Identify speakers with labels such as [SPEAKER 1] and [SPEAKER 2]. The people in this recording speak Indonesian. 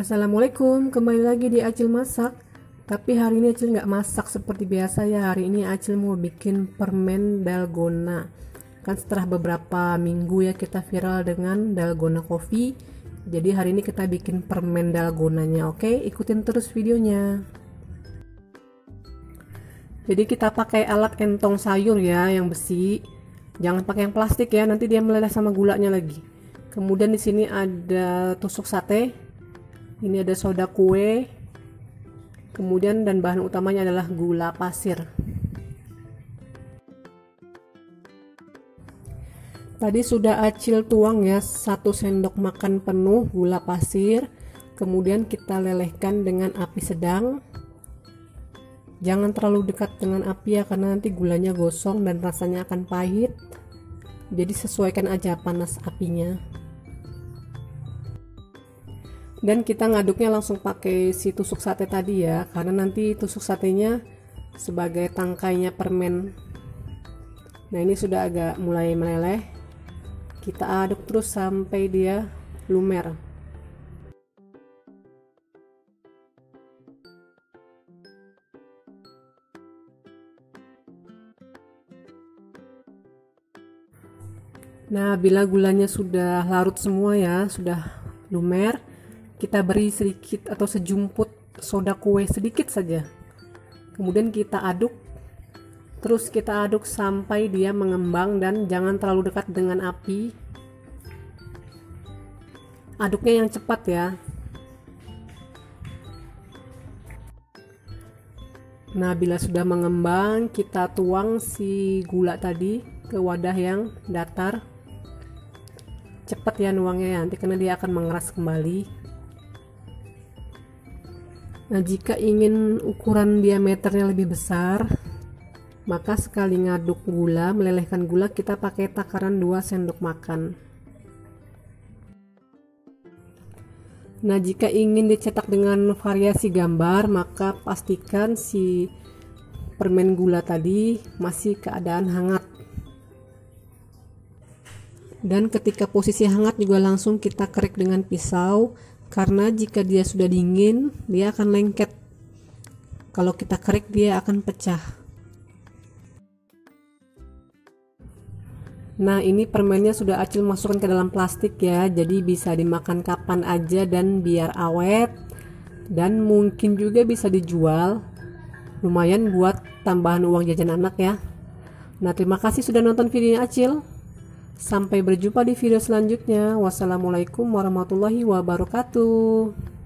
[SPEAKER 1] Assalamualaikum, kembali lagi di Acil Masak. Tapi hari ini Acil nggak masak seperti biasa ya. Hari ini Acil mau bikin permen dalgona. Kan setelah beberapa minggu ya kita viral dengan dalgona coffee. Jadi hari ini kita bikin permen dalgonanya. Oke, ikutin terus videonya. Jadi kita pakai alat entong sayur ya, yang besi. Jangan pakai yang plastik ya, nanti dia meleleh sama gulanya lagi. Kemudian di sini ada tusuk sate. Ini ada soda kue, kemudian dan bahan utamanya adalah gula pasir. Tadi sudah Acil tuang ya 1 sendok makan penuh gula pasir, kemudian kita lelehkan dengan api sedang. Jangan terlalu dekat dengan api ya, karena nanti gulanya gosong dan rasanya akan pahit. Jadi sesuaikan aja panas apinya. Dan kita ngaduknya langsung pakai si tusuk sate tadi ya, karena nanti tusuk satenya sebagai tangkainya permen. Nah ini sudah agak mulai meleleh. Kita aduk terus sampai dia lumer. Nah bila gulanya sudah larut semua ya, sudah lumer, kita beri sedikit atau sejumput soda kue sedikit saja. Kemudian kita aduk. Terus kita aduk sampai dia mengembang dan jangan terlalu dekat dengan api. Aduknya yang cepat ya. Nah, bila sudah mengembang, kita tuang si gula tadi ke wadah yang datar. Cepat ya nuangnya ya, nanti karena dia akan mengeras kembali. Nah, jika ingin ukuran diameternya lebih besar, maka sekali ngaduk gula, melelehkan gula, kita pakai takaran 2 sendok makan. Nah, jika ingin dicetak dengan variasi gambar, maka pastikan si permen gula tadi masih keadaan hangat. Dan ketika posisi hangat juga langsung kita kerek dengan pisau. Karena jika dia sudah dingin, dia akan lengket. Kalau kita kerek, dia akan pecah. Nah, ini permennya sudah Acil masukkan ke dalam plastik ya. Jadi bisa dimakan kapan aja dan biar awet. Dan mungkin juga bisa dijual. Lumayan buat tambahan uang jajan anak ya. Nah, terima kasih sudah nonton videonya Acil. Sampai berjumpa di video selanjutnya. Wassalamualaikum warahmatullahi wabarakatuh.